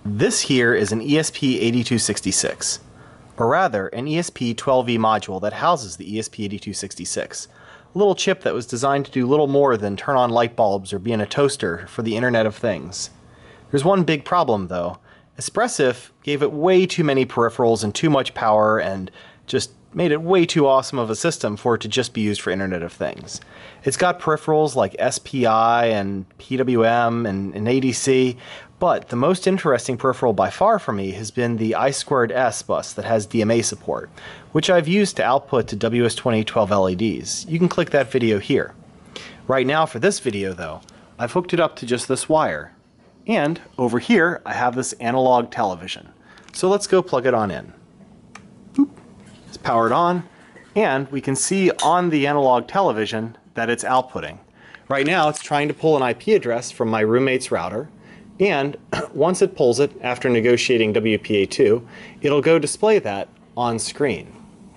This here is an ESP8266, or rather an ESP12E module that houses the ESP8266, a little chip that was designed to do little more than turn on light bulbs or be in a toaster for the Internet of Things. There's one big problem though. Espressif gave it way too many peripherals and too much power and just made it way too awesome of a system for it to just be used for Internet of Things. It's got peripherals like SPI and PWM and ADC, but the most interesting peripheral by far for me has been the I2S bus that has DMA support, which I've used to output to WS2012 LEDs. You can click that video here. Right now for this video though, I've hooked it up to just this wire. And over here I have this analog television. So let's go plug it on in. Boop. It's powered on, and we can see on the analog television that it's outputting. Right now it's trying to pull an IP address from my roommate's router, and once it pulls it after negotiating WPA2, it'll go display that on screen.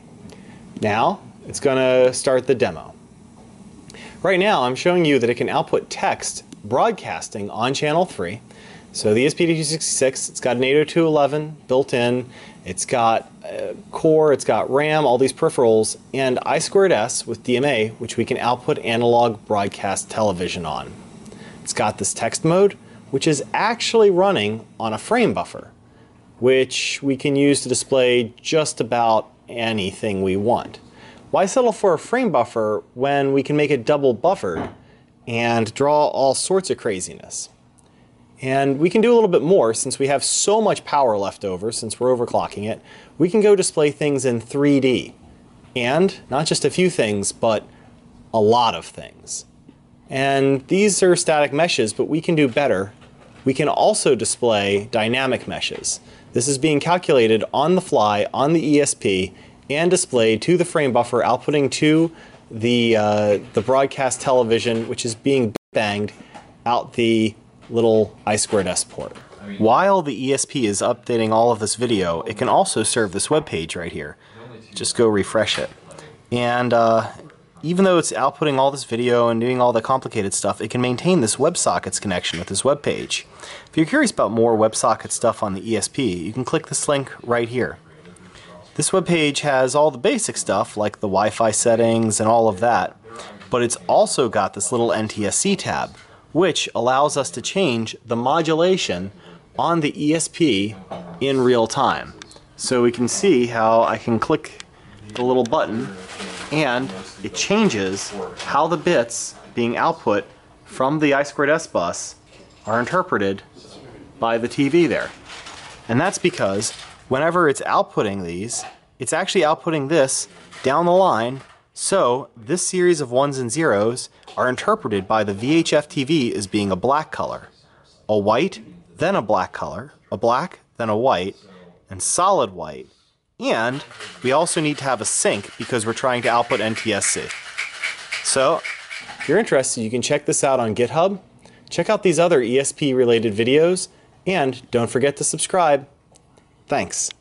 Now it's going to start the demo. Right now I'm showing you that it can output text broadcasting on channel 3. So the ESP8266, it's got an 802.11 built in, it's got core, it's got RAM, all these peripherals, and I2S with DMA, which we can output analog broadcast television on. It's got this text mode, which is actually running on a frame buffer, which we can use to display just about anything we want. Why settle for a frame buffer when we can make it double buffered and draw all sorts of craziness? And we can do a little bit more since we have so much power left over since we're overclocking it. We can go display things in 3D. And not just a few things, but a lot of things. And these are static meshes, but we can do better. We can also display dynamic meshes. This is being calculated on the fly on the ESP and displayed to the frame buffer, outputting to the broadcast television, which is being banged out the little I2S port. While the ESP is updating all of this video, it can also serve this web page right here. Just go refresh it. And even though it's outputting all this video and doing all the complicated stuff, it can maintain this WebSockets connection with this web page. If you're curious about more WebSocket stuff on the ESP, you can click this link right here. This web page has all the basic stuff like the Wi-Fi settings and all of that, but it's also got this little NTSC tab, which allows us to change the modulation on the ESP in real time. So we can see how I can click the little button and it changes how the bits being output from the I2S bus are interpreted by the TV there. And that's because whenever it's outputting these, it's actually outputting this down the line. So this series of ones and zeros are interpreted by the VHF TV as being a black color, a white, then a black color, a black, then a white, and solid white. And we also need to have a sync because we're trying to output NTSC. So if you're interested, you can check this out on GitHub, check out these other ESP related videos, and don't forget to subscribe. Thanks.